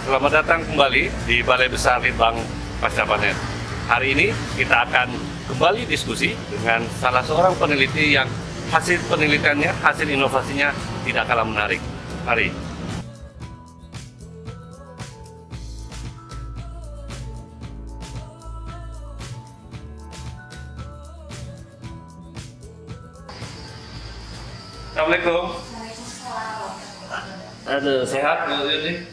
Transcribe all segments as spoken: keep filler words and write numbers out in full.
Selamat datang kembali di Balai Besar Litbang Pasca Panen. Hari ini kita akan kembali diskusi dengan salah seorang peneliti yang hasil penelitiannya, hasil inovasinya tidak kalah menarik. Mari. Assalamualaikum. Aduh, sehat Bu Yuni?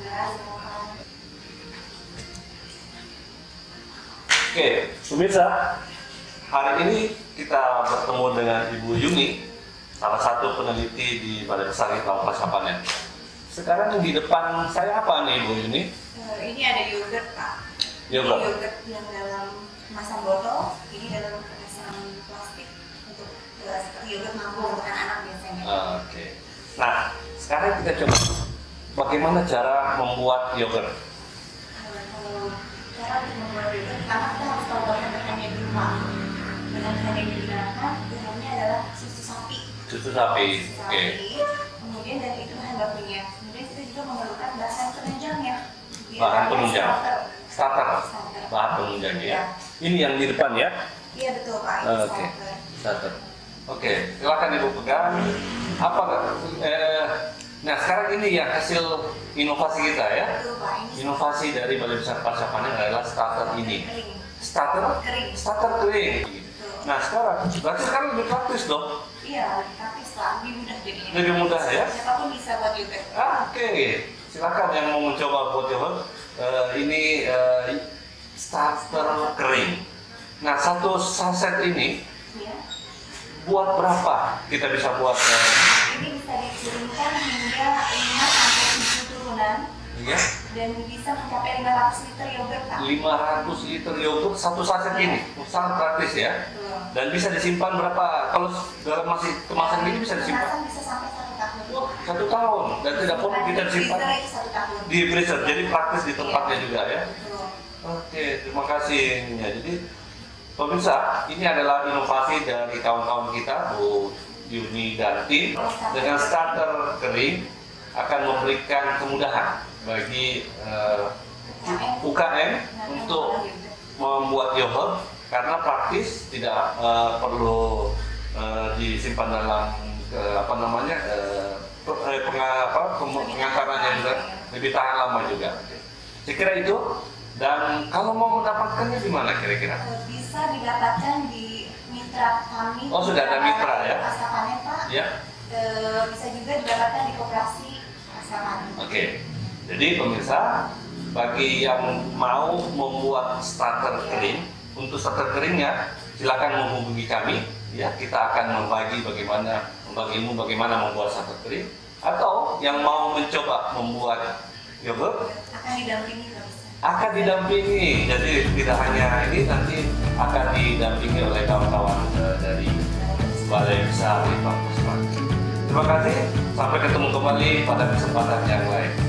Oke, pemirsa, hari ini kita bertemu dengan Ibu Yuni, salah satu peneliti di Balai Besar Litbang Pasca Panen. Sekarang di depan saya apa nih, Bu Yuni? Ini ada yogurt, Pak. Yogurt. Ini yogurt yang dalam kemasan botol, ini dalam kemasan plastik untuk uh, seperti yogurt mampu untuk anak-anak biasanya. Oke. Nah, sekarang kita coba bagaimana cara membuat yogurt. Kalau cara untuk membuat yogurt, pertama kita harus tahu bahan-bahannya dulu, Pak. Bahan-bahan yang digunakan bahannya adalah susu sapi. Susu sapi. Susu Oke. sapi. Kemudian dari itu bahan bakunya. Kemudian kita juga memerlukan bahan penunjangnya. Bahan penunjang. Starter. Starter. Bahan penunjangnya. Iya. Ini yang di depan ya? Iya betul, Pak. Ini Oke. starter. Starter. Oke, silakan Ibu pegang. Apa? Eh, nah sekarang ini ya hasil inovasi kita ya. Betul, Pak. Ini Inovasi dari Balai Besar Pasca Panen adalah starter ini. kering. Starter? Kering. Starter kering. Betul. Nah sekarang, berarti sekarang lebih praktis dong. Iya, lebih praktis lah, lebih mudah jadinya. Lebih mudah ya? Siapapun bisa buat yogurt. Ah, Oke, silakan yang mau mencoba buat yogurt. Eh, ini eh, starter kering. Nah satu saset ini Ya. buat berapa kita bisa buat? Eh, Ini bisa dikirimkan hingga lima sampai tujuh turunan ya, dan bisa mencapai lima ratus liter yogurt, Pak. lima ratus liter yogurt satu saset ini. Sangat praktis ya. Betul. Dan bisa disimpan berapa? Kalau dalam masih kemasan ini bisa disimpan Kemasan bisa sampai satu tahun. satu tahun dan tidak perlu kita Di simpan freezer itu satu tahun. di freezer. Jadi praktis di tempatnya juga ya. Betul. Oke, terima kasih. Ya, jadi pemirsa, ini adalah inovasi dari kawan-kawan kita, Bu Yuni dan tim, dengan starter kering akan memberikan kemudahan bagi uh, U K M untuk membuat yogurt karena praktis, tidak uh, perlu uh, disimpan dalam uh, apa namanya uh, penga, apa, pengantarannya juga lebih tahan lama juga. Saya kira itu. Dan kalau mau mendapatkannya di mana kira-kira? Bisa didapatkan di mitra kami. Oh, sudah ada mitra ya? Pasca Panen, Pak. Ya. E, bisa juga didapatkan di koperasi Pasca Panen. Oke. Jadi pemirsa, bagi yang mau membuat starter kering, untuk starter keringnya silakan menghubungi kami. Ya, kita akan membagi bagaimana membagi ilmu bagaimana membuat starter kering. Atau yang mau mencoba membuat yogurt Akan didampingi kalau bisa. akan didampingi, jadi tidak hanya ini, nanti akan didampingi oleh kawan-kawan uh, dari Balai Besar Litbang Pasca Panen. Terima kasih, sampai ketemu kembali pada kesempatan yang lain.